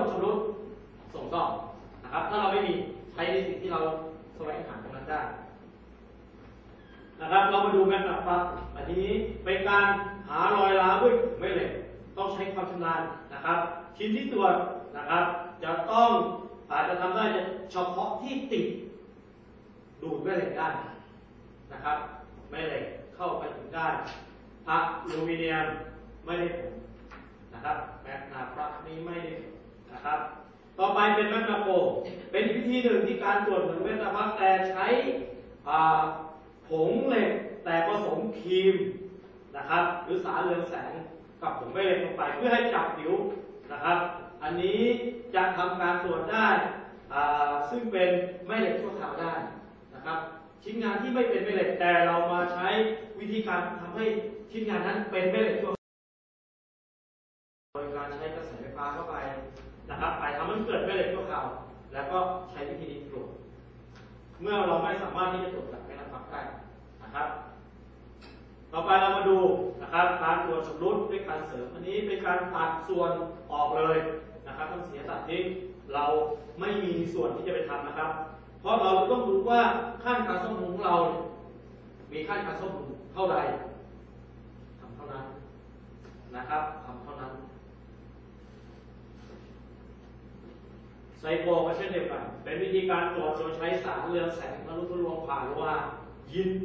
ชำรุดส่งซ่อมนะครับถ้าเราไม่มีใช้ในสิ่งที่เราแสวงหาตรงนั้นได้นะครับเรามาดูแม่เหล็กปั๊บอันนี้เป็นการหารอยร้าวด้วยแม่เหล็กต้องใช้ความชำนาญนะครับชิ้นที่ตรวจนะครับจะต้องอาจจะทำได้เฉพาะที่ติดดูดแม่เหล็กได้นะครับแม่เหล็กเข้าไปถึงได้อลูมิเนียมไม่ได้ผลนะครับแมกนาพลัสนี้ไม่ได้ผลนะครับต่อไปเป็นแมกนาโปเป็นวิธีหนึ่งที่การตรวจเหมือนแมกนาพลัสแต่ใช้ผงเหล็กแต่ผสมครีมนะครับหรือสารเรืองแสงกับผงแม่เหล็กลงไปเพื่อให้จับผิวนะครับอันนี้จะทำการตรวจได้ซึ่งเป็นแม่เหล็กชั่วคราวได้นะครับชิ้นงานที่ไม่เป็นแม่เหล็กแต่เรามาใช้วิธีการทำให้ชิ้นงานนั้นเป็นแม่เหล็กชั่วโดยการใช้กระแสไฟฟ้าเข้าไปนะครับไปทำให้เกิดแม่เหล็กชั่วคราวแล้วก็ใช้วิธีนี้ตรวจเมื่อเราไม่สามารถที่จะตรวจจากแม่เหล็กได้นะครับต่อไปเรามาดูนะครับการตรวจชำรุดด้วยการเสริมอันนี้เป็นการตัดส่วนออกเลยนะครับต้องเสียตัดทิ้งเราไม่มีส่วนที่จะไปทำนะครับเพราะเราต้องรู้ว่าขั้นการซ่อมบำรุงของเรามีขั้นการซ่อมบำรุงเท่าใดทำเท่านั้นนะครับทำเท่านั้นไซโคก็เช่นเดียวกันเป็นวิธีการตรวจโดยใช้สารเรืองแสงทะลุทะลวงผ่านหรือว่ายิน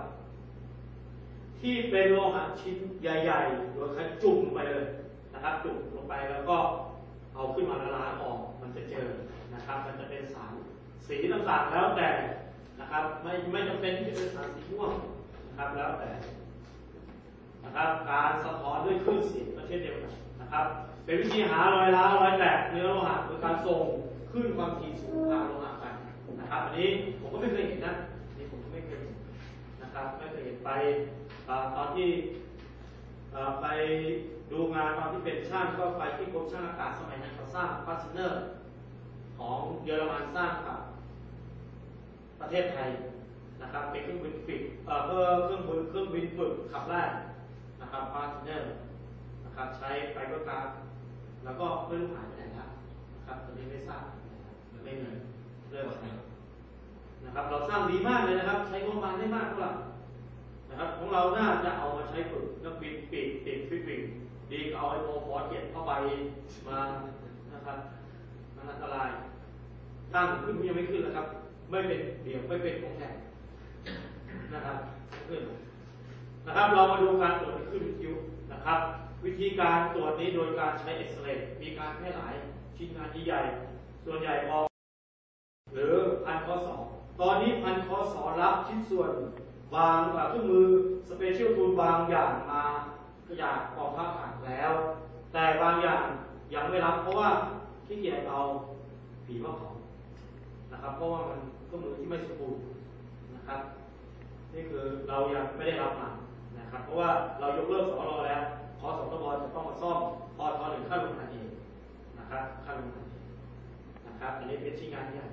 ที่เป็นโลหะชิ้นใหญ่ๆโดยการจุ่มลงไปเลยนะครับจุ่มลงไปแล้วก็เอาขึ้นมาล้างออกมันจะเจอนะครับมันจะเป็นสารสีต่างๆแล้วแต่นะครับไม่จำเป็นที่จะเป็นสารสีม่วงนะครับแล้วแต่นะครับการสะท้อนด้วยคลื่นเสียงก็เช่นเดียวกันนะครับเป็นวิธีหารอยร้าวรอยแตกเนื้อโลหะโดยการส่งคลื่นความถี่สูงผ่านโลหะไปนะครับอันนี้ผมก็ไม่เคยเห็นนะนี่ผมก็ไม่เคยเห็นนะครับไม่เคยเห็นไปตอนที่ไปดูงานตอนที่เป็นช่างก็ไปที่กรมช่างอากาศสมัยนั้นเขาสร้างฟาสเนอร์ของเยอรมันสร้างกับประเทศไทยนะครับเป็นเครื่องบินฝึกเครื่องบินฝึกขับไล่นะครับฟาสเนอร์นะครับใช้ไฟเบอร์การ์ดแล้วก็ไม่รู้หายไปไหนแล้วนะครับตอนนี้ไม่ทราบมันไม่เงินเรื่องอะไรนะครับเราสร้างดีมากเลยนะครับใช้งบประมาณได้มากเท่าไหร่นะครับของเราน่าจะเอามาใช้ฝึกนักบินปีกติดฟิลิปปินส์ดีก็เอาไอ้โมฟอร์เจ็ตเข้าไปมานะครับมันอันตรายตั้งขึ้นยังไม่ขึ้นแล้วครับไม่เป็นเดี่ยวไม่เป็นของแข็งนะครับขึ้นนะครับเรามาดูการตรวจขึ้นคิ้วนะครับวิธีการตรวจนี้โดยการใช้เอ็กซเรย์มีการแพร่หลายชิ้นงานใหญ่ส่วนใหญ่พอหรือพันข้อศอกตอนนี้พันข้อศอกรับชิ้นส่วนบางเครื่องมือสเปเชียลทูลบางอย่างมาจากกองทัพอากาศแล้วแต่บางอย่างยังไม่รับเพราะว่าขี้เกียจเอาผีมาเผานะครับเพราะว่ามันเครื่องมือที่ไม่สมบูรณ์นะครับนี่คือเรายังไม่ได้รับมานะครับเพราะว่าเรายกเลิกสรแล้วขอสตบจะต้องมาซ่อมพอทอหรือค่าลงทุนเองนะครับค่าลงทุนนะครับอันนี้เป็นชิ้นงานใหญ่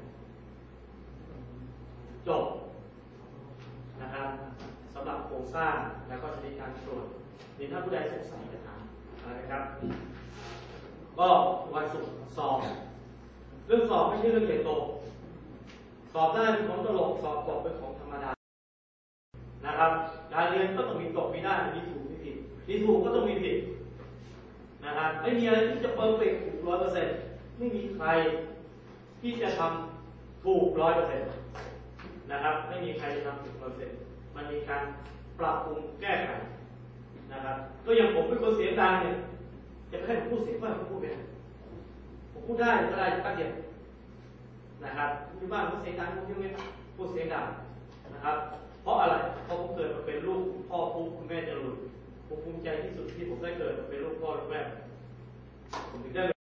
จบนะครับสำหรับโครงสร้างแล้วก็ชนิดการตรวจนี่ถ้าผู้ใดสงสัยจะถามอะไรนะครับก็วันศุกร์สอบเรื่องสอบไม่ใช่เรื่องใหญ่โตสอบได้เป็นของตลกสอบตกเป็นของธรรมดานะครับการเรียนก็ต้องมีตกมีได้มีถูกมีผิดมีถูกก็ต้องมีผิดนะครับไม่มีอะไรที่จะเพอร์เฟกต์ถูก100%ไม่มีใครที่จะทำถูก100%นะครับไม่มีใครจะทำถูก100%มันมีการปรับปรุงแก้ไขนะครับก็อย่างผมเป็นคนเสียงดังเนี่ยจะให้ผมพูดเสียงว่าผมพูดไปผมพูดได้ก็ได้แป๊บเดียวนะครับที่บ้านผมเสียงดังผมยังไม่พูดเสียงดังนะครับเพราะอะไรเพราะผมเกิดมาเป็นลูกพ่อคุณแม่จรุนผมภูมิใจที่สุดที่ผมได้เกิดมาเป็นลูกพ่อลูกแม่ผมถึงได้